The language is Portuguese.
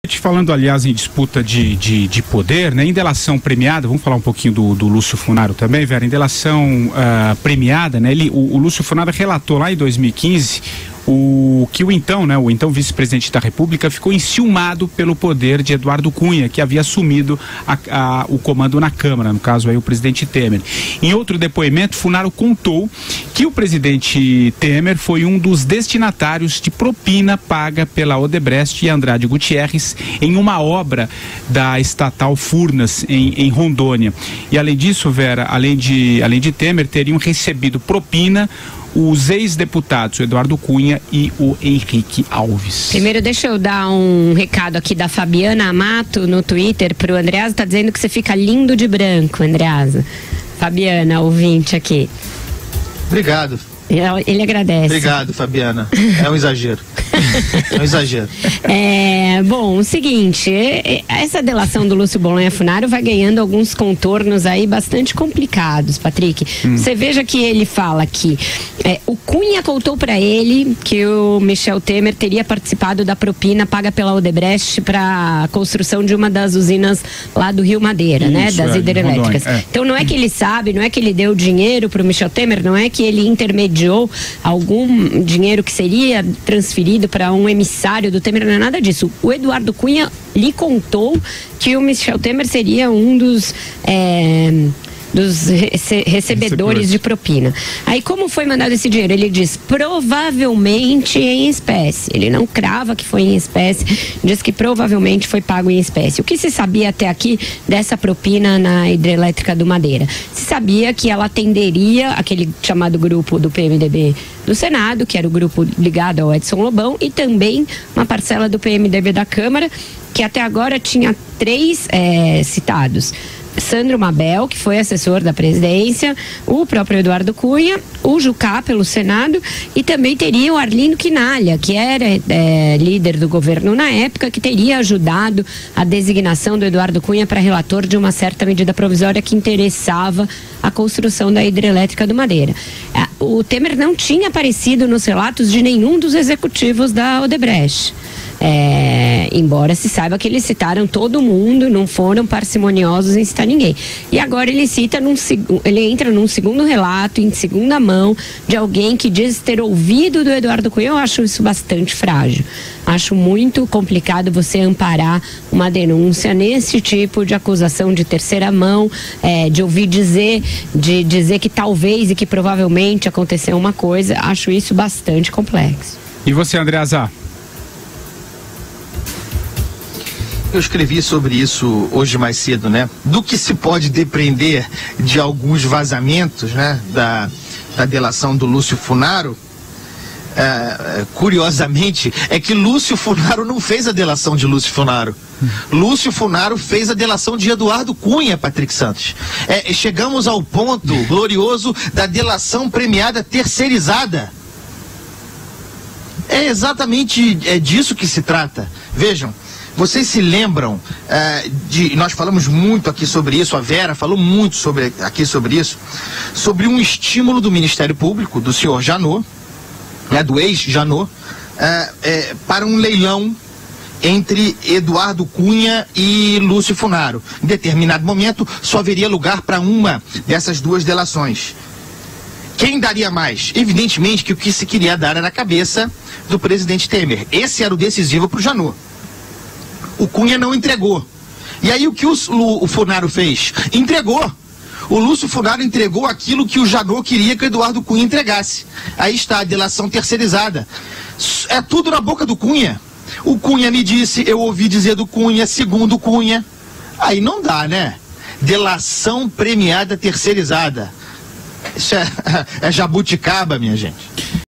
Falando, aliás, em disputa de poder, né? Em delação premiada, vamos falar um pouquinho do Lúcio Funaro também, Vera, em delação premiada, né? O Lúcio Funaro relatou lá em 2015 que o então vice-presidente da República ficou enciumado pelo poder de Eduardo Cunha, que havia assumido o comando na Câmara, no caso aí o presidente Temer. Em outro depoimento, Funaro contou que o presidente Temer foi um dos destinatários de propina paga pela Odebrecht e Andrade Gutierrez em uma obra da estatal Furnas, em Rondônia. E além disso, Vera, além de Temer, teriam recebido propina os ex-deputados, o Eduardo Cunha e o Henrique Alves. Primeiro, deixa eu dar um recado aqui da Fabiana Amato no Twitter pro Andreasa, tá dizendo que você fica lindo de branco, Andreasa. Fabiana, ouvinte aqui. Obrigado. Ele agradece. Obrigado, Fabiana. É um exagero. É um exagero. Bom, o seguinte, essa delação do Lúcio Bolonha Funaro vai ganhando alguns contornos aí bastante complicados, Patrick. Você veja que ele fala que o Cunha contou para ele que o Michel Temer teria participado da propina paga pela Odebrecht para a construção de uma das usinas lá do Rio Madeira, né? Das hidrelétricas. Então não é que ele sabe, não é que ele deu dinheiro para o Michel Temer, não é que ele intermediou algum dinheiro que seria transferido para um emissário do Temer, não é nada disso. O Eduardo Cunha lhe contou que o Michel Temer seria um dos recebedores de propina. Aí, como foi mandado esse dinheiro? Ele diz, provavelmente em espécie. Ele não crava que foi em espécie, diz que provavelmente foi pago em espécie. O que se sabia até aqui dessa propina na hidrelétrica do Madeira? Se sabia que ela atenderia aquele chamado grupo do PMDB do Senado, que era o grupo ligado ao Edson Lobão, e também uma parcela do PMDB da Câmara, que até agora tinha 3 citados. Sandro Mabel, que foi assessor da presidência, o próprio Eduardo Cunha, o Jucá pelo Senado, e também teria o Arlindo Quinalha, que era líder do governo na época, que teria ajudado a designação do Eduardo Cunha para relator de uma certa medida provisória que interessava a construção da hidrelétrica do Madeira. O Temer não tinha aparecido nos relatos de nenhum dos executivos da Odebrecht. Embora se saiba que eles citaram todo mundo, não foram parcimoniosos em citar ninguém. E agora ele ele entra num segundo relato, em segunda mão, de alguém que diz ter ouvido do Eduardo Cunha. Eu acho isso bastante frágil. Acho muito complicado você amparar uma denúncia nesse tipo de acusação de terceira mão, de ouvir dizer que talvez e que provavelmente aconteceu uma coisa. Acho isso bastante complexo. E você, Andreasa? Eu escrevi sobre isso hoje mais cedo, né? Do que se pode depreender de alguns vazamentos, né? Da delação do Lúcio Funaro, curiosamente, é que Lúcio Funaro não fez a delação de Lúcio Funaro. Lúcio Funaro fez a delação de Eduardo Cunha, Patrick Santos. Chegamos ao ponto glorioso da delação premiada terceirizada. É exatamente disso que se trata. Vejam, vocês se lembram nós falamos muito aqui sobre isso, a Vera falou muito sobre isso, sobre um estímulo do Ministério Público, do senhor Janot, do ex-Janot, para um leilão entre Eduardo Cunha e Lúcio Funaro. Em determinado momento, só haveria lugar para uma dessas duas delações. Quem daria mais? Evidentemente que o que se queria dar era a cabeça do presidente Temer. Esse era o decisivo para o Janot. O Cunha não entregou. E aí o que o Funaro fez? Entregou. O Lúcio Funaro entregou aquilo que o Janot queria que o Eduardo Cunha entregasse. Aí está a delação terceirizada. É tudo na boca do Cunha. O Cunha me disse, eu ouvi dizer do Cunha, segundo o Cunha. Aí não dá, né? Delação premiada terceirizada. Isso é jabuticaba, minha gente.